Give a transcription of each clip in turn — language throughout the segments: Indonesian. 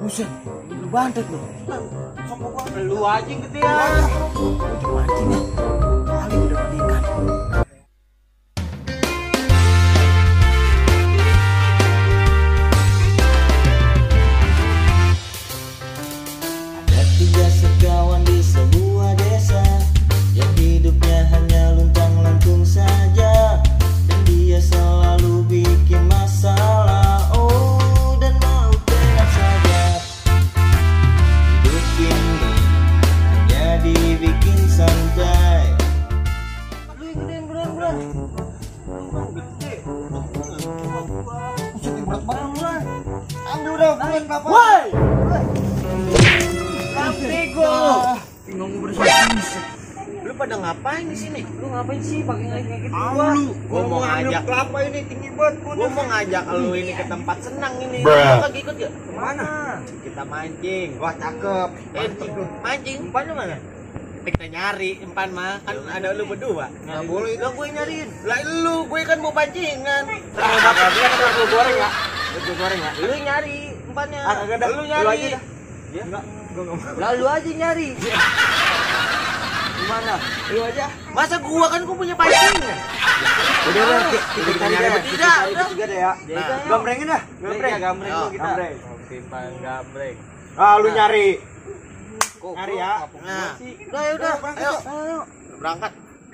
Buset, lu bantet lu. Sopo gua. Lu aja yang gedean. Udah mancing ya. Kali udah ikan. Ada tiga sekawan di sebuah desa yang hidupnya hanya luntang-lantung saja, dan dia selalu bikin masalah. Oh, dan mau tenang saja. Hidup ini hanya dibikin santai. Lu yang gedean beran. Gede. Buset, yang berat banget bulan. Ambil udah bulan bapak. Woi. Bego. Bingung bersih. Lu pada ngapain di sini? Lu ngapain sih pakai kayak gitu? Gua mau ngajak kelapa ini tinggi banget. Gua mau ngajak lu ini ke tempat senang ini. Bruh. Lu lagi ikut gak? Kemana? Kita mancing. Wah, cakep. Mancing. Umpannya mana? Kita nyari umpan mah kan ada lu berdua. Nggak boleh itu. Lah gue nyariin. Lah lu gue kan mau pancingan. Bapak dia kan lu goreng ya. Lu goreng ya? Lu nyari umpannya. Kagak dah. Lu Lu nyari. aja dah. Enggak, gua enggak mau. Lah lu aja nyari. Gimana? Lu aja. Masa gua punya pancingan. Udah lah, kita cari nyari deh. bertiga, Kita cari udah. bertiga deh ya. Nah. Gambrengin dah. Iya, gambreng Oh, lu kita. gambreng. Simpan gambreng. Ah, lu nyari. Kok Nyari ya. Nah, udah, berangkat, ayo. yuk. Ayo. Berangkat.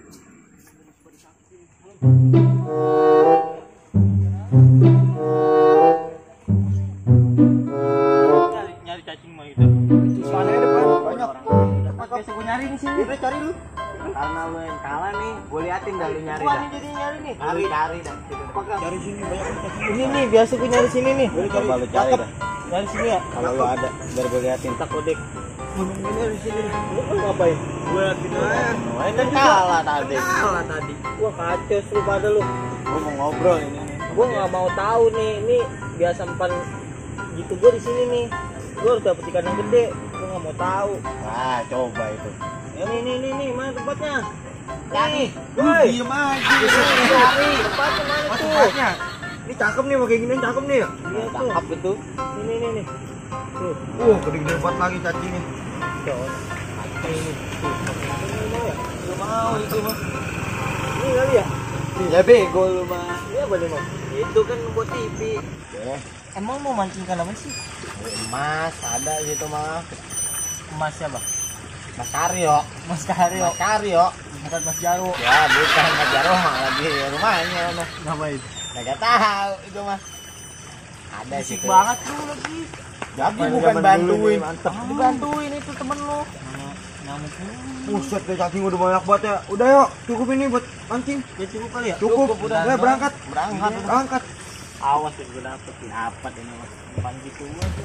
Nyari cacing mah itu. Mana ya depan? Banyak. Biasa gua nyari di sini. Udah cari lu. Karena lu yang kalah nih, gua liatin dah lu nyari Gua dah. nih jadi nyari nih. Cari dah. Cari sini banyak cacing. Ini nih biasa gua nyari sini nih. Coba lu cari dah. Nyari sini ya. Kalau lu ada, biar gua liatin. Tak kodek. Ini di sini. Lu ngapain? Gua liatin aja. Kan kalah tadi. Kalah tadi. Wah kacau lu pada lu. Gua mau ngobrol ini. Gua nggak mau tahu nih. Ini biasa umpan gitu gua di sini nih. Gua harus dapet ikan yang gede. Gua nggak mau tahu. Wah, coba itu. Ya nih mana tempatnya? Nih, Woi. diem aja. Cari tempatnya mana Oh, tuh? tempatnya. Ini cakep nih, pakai gini cakep nih. Iya tuh. Cakep itu. Nih. Tuh. Gede-gede banget lagi cacingnya. Tuh. Ini. Tuh. Mau ya? Lu mau itu mah. Ini kali ya? Ya bego lu mah. Iya boleh mau. Itu kan buat TV. Ya. Emang mau mancing ikan apa sih? Emas ada gitu mah. Emas siapa? Mas Karyo. Mas Karyo. Mas Karyo. Bukan Mas Jarwo. Ya bukan Mas Jarwo mah lagi rumahnya noh. Ngapain? Nggak tahu itu mah. Ada sih. Asik banget lu lagi. Jadi Apaan bukan zaman bantuin. dulu nih, Mantep. Dibantuin itu temen lu. Nyamuk. Buset deh cacing udah banyak banget ya. Udah yuk, cukup ini buat mancing. Ya cukup kali ya? Cukup. udah. Udah berangkat. Berangkat. Berangkat. Awas ya gue dapet. Dapat ini mas. Depan gitu gua tuh.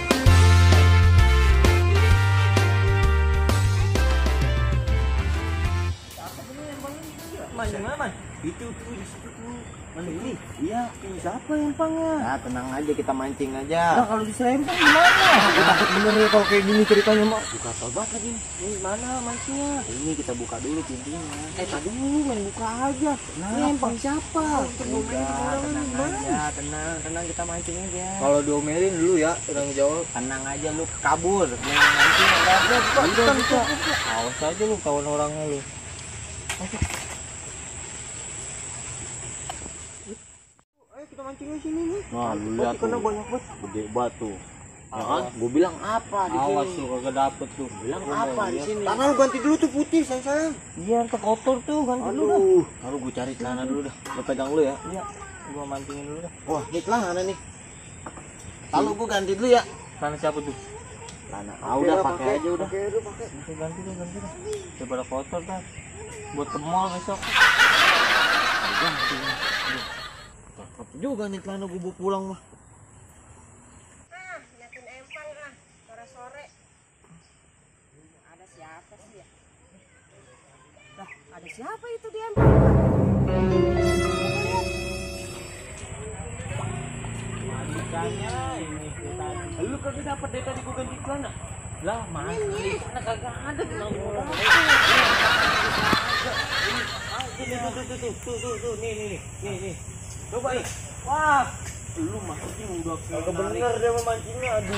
Mas, gimana mas? Itu tuh di situ tuh. Mana ini? Iya. Siapa yang pangnya? Nah, tenang aja kita mancing aja. Nah kalau diselempang gimana? Gue takut bener ya kalau kayak gini ceritanya mah. Buka tol banget lagi. Ini mana mancingnya? Ini kita buka dulu pintunya. Tadi dulu main buka aja. Lempang siapa? Udah, tenang aja, tenang kita mancing aja. Kalau diomelin dulu ya, orang jawab. Tenang aja lu kabur. Main mancing enggak ada. Buka. Awas aja lu kawan orangnya lu. Ayo kita mancing di sini nih. Nah, lu lihat Ikannya tuh. banyak banget. Gede batu. Ya kan? Gue bilang apa di sini? Awas tuh kagak dapet tuh. Bilang Gua apa mau di lihat. sini? Tangan lu ganti dulu tuh putih sayang. Iya, ntar kotor tuh ganti dulu dah. Aduh. Taruh gue cari celana dulu dah. Lu pegang dulu ya. Iya, gua mancingin dulu dah. Wah, ini celana nih. Lalu gue ganti dulu ya. Sana siapa tuh? Celana. Ah udah pakai aja udah. Pakai. Bisa ganti dah. Daripada kotor dah. Buat ke mall besok. Ganti. Cakep juga nih celana gue bawa pulang mah. Liatin empang sore-sore. Ada siapa sih ya? Lah, ada siapa itu di empang? Ikannya ini tadi. Lu kagak dapet dari tadi gua ganti celana. Lah, mana? Celana kagak ada kenapa? Tuh, nih. Coba nih. Wah, Lu mancing udah Kagak bener dia memancingnya, aduh.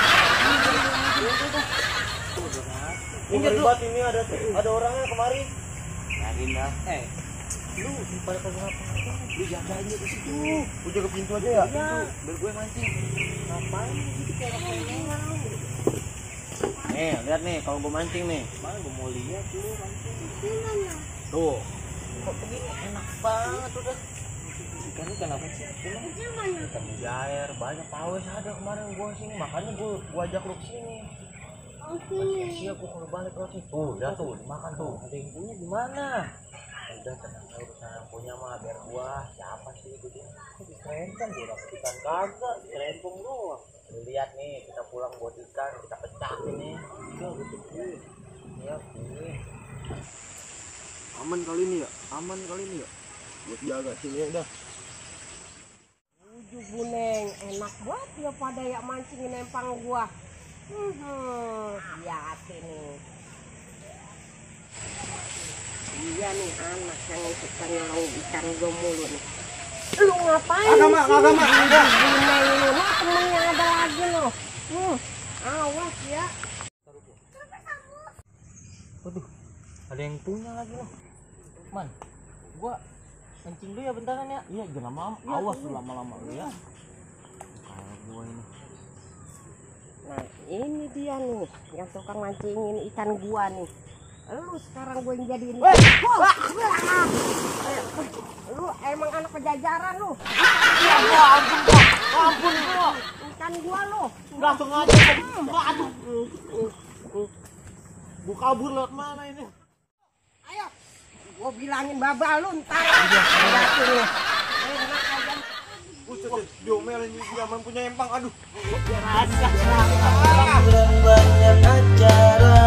Ini ribet ini ada orangnya kemari. Biarin lah. Lu pada kagak ngapa-ngapain. Lu jaga aja di situ. Gue jaga pintu aja ya. Iya, biar gue mancing. Ngapain gitu kayak kenengan lu? Nih, lihat nih kalau gue mancing nih. Mana gue mau lihat lu mancing. Tuh. Kok begini enak banget udah. Ikan ikan apa sih? Ikan mujair, banyak pawes ada kemarin gua sini, makanya gua ajak lu kesini. Siap gua kalau balik lagi. Tuh, ya tuh, dimakan tuh. Ada yang punya gimana? Udah tenang urusan yang punya mah biar gua. Siapa sih itu dia? Kok diserempong gua dapet ikan kagak, diserempong doang. Lu lihat nih, kita pulang buat ikan, kita pecah ini. Iya, betul. Iya, ini. Aman kali ini ya? Aman kali ini ya? Buat jaga sini ya udah. Uju Buneng, enak banget ya pada ya mancingin empang gua. Lihat nih. Iya nih anak yang suka nyolong ikan gua mulu nih. Lu ngapain sih? Kagak mak. Buneng ini, nah temennya ada lagi loh. Awas ya. Waduh, ada yang punya lagi loh. Man, gua mancing dulu ya bentaran ya. Iya, jangan lama-lama. Awas lu lama-lama lu ya. Kayak gua ini. Nah ini dia nih yang tukang mancingin ikan gua nih. Lu sekarang gua yang jadiin lu emang anak pejajaran lu. Ya gua ampun gua. Ikan gua lu. Enggak sengaja gua. Aduh. Gua kabur lewat mana ini? Ayo. Gua bilangin babal lu ntar. Jatuh lu. Buset, diomelin dia punya empang. Aduh. Banyak acara